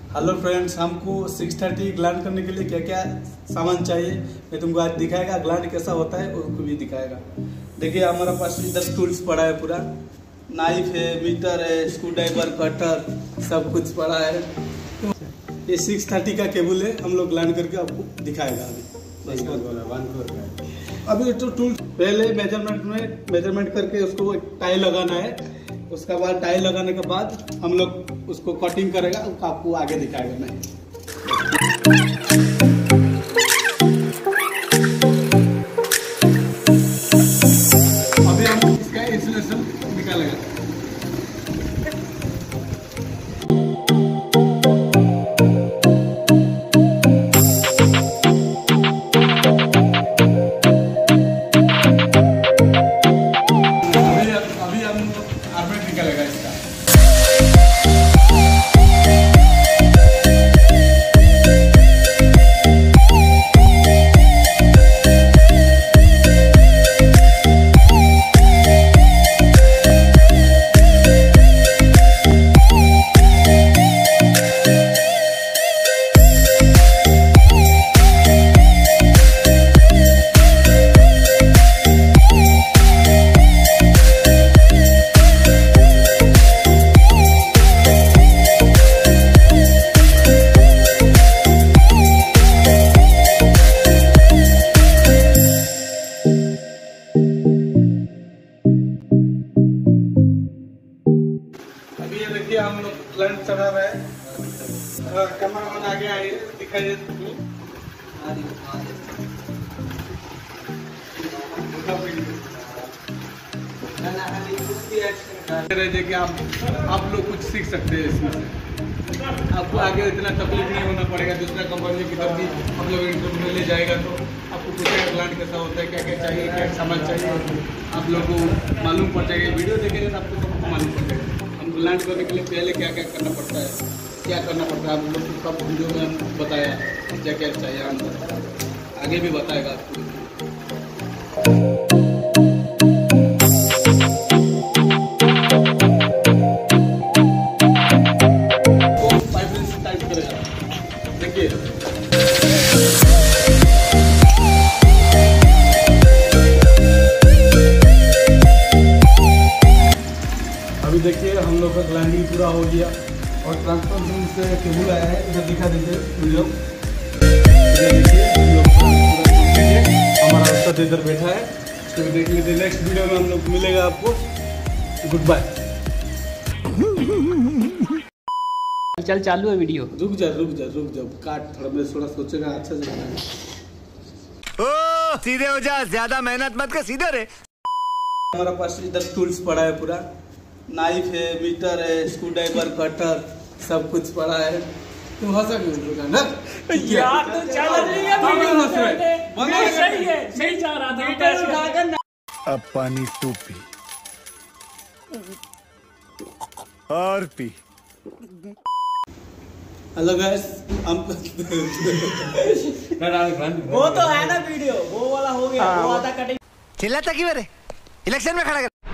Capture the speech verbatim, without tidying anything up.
Hello friends, हमको six thirty ग्लैंड करने के लिए क्या क्या सामान चाहिए मैं तुमको आज दिखाएगा। ग्लैंड कैसा होता है उसको भी दिखाएगा। देखिए हमारे पास इधर टूल्स पड़ा है, पूरा नाइफ है, मीटर है, स्क्रू ड्राइवर, कटर, सब कुछ पड़ा है। तो ये सिक्स थर्टी का केबल है, हम लोग ग्लैंड करके आपको दिखाएगा। अभी अभी तो टूल पहले मेजरमेंट में मेजरमेंट करके उसको टाई लगाना है। उसके बाद टाई लगाने के बाद हम लोग उसको कटिंग करेगा, आपको आगे दिखाएगा मैं। अभी हम इसका इंसुलेशन निकालेगा। अभी हम आर्मेट निकालेगा इसका। अभी ये देखिए हम लोग ग्लैंड चढ़ा रहे हैं। कैमरामैन आगे आइए, दिखाइए। कि आप आप लोग कुछ सीख सकते हैं इसमें से। आपको आगे इतना तकलीफ नहीं होना पड़ेगा। दूसरा कंपनी की तरफ भी हम लोग इंटरव्यू में ले जाएगा तो आपको पूछेगा ग्लैंड कैसा होता है, क्या क्या चाहिए, क्या समझ चाहिए, आप लोग को मालूम पड़ जाएगा। वीडियो देखेंगे तो आपको सबको मालूम पड़ जाएगा। हम ग्लैंड करने के लिए पहले क्या क्या करना पड़ता है, क्या करना पड़ता है, आप लोग को सब वीडियो में हम बताया क्या क्या चाहिए। अंदर आगे भी बताएगा आपको। अभी देखिए हम लोग का ग्लैंडिंग पूरा हो गया और ट्रांसफर से केबल आया है। इधर दिखा दीजिए वीडियो। इधर देखिए हमारा उस्ताद इधर बैठा है, तो देख लीजिए। नेक्स्ट वीडियो में हम लोग मिलेगा आपको। Good bye. चल चालू है वीडियो। रुक जा रुक जा रुक जा काट थोड़ा, मैं थोड़ा सोचेगा अच्छा से। ओ सीधे हो जा, ज्यादा मेहनत मत कर, सीधे रे। हमारे पास इधर टूल्स पड़ा है, पूरा नाइफ है, मीटर है, स्क्रू ड्राइवर, कटर, सब कुछ पड़ा है। तुम हंसा क्यों ना यार? तो चल रही है वीडियो, सही है, सही जा रहा था। मीटर उठाकर अब पानी तू पी और पी। हेलो गाइस, हम वो तो है ना वीडियो, वो वाला हो गया। वो आधा कटिंग चिल्लाता क्यों रे? इलेक्शन में खड़ा कर।